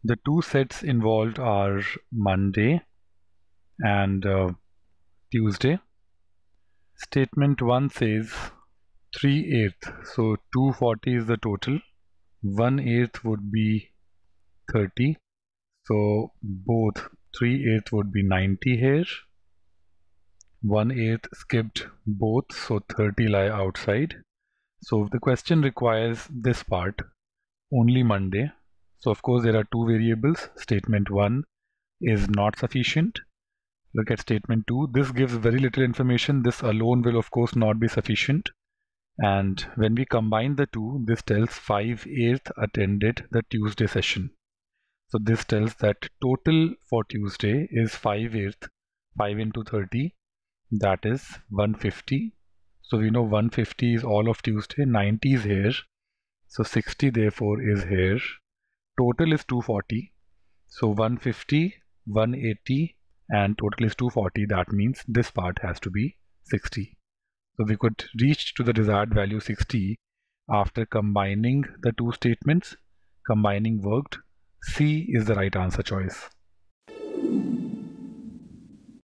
The two sets involved are Monday and Tuesday. Statement 1 says 3/8, so 240 is the total. 1/8 would be 30, so both 3/8 would be 90 here. 1/8 skipped both, so 30 lie outside. So the question requires this part, only Monday. So of course there are two variables. Statement 1 is not sufficient. Look at statement 2. This gives very little information. This alone will of course not be sufficient. And when we combine the two, this tells 5/8 attended the Tuesday session. So this tells that total for Tuesday is 5/8, 5 into 30, that is 150. So we know 150 is all of Tuesday, 90 is here, so 60 therefore is here. Total is 240, so 150, 180 and total is 240. That means this part has to be 60. So we could reach to the desired value 60 after combining the two statements. Combining worked. C is the right answer choice.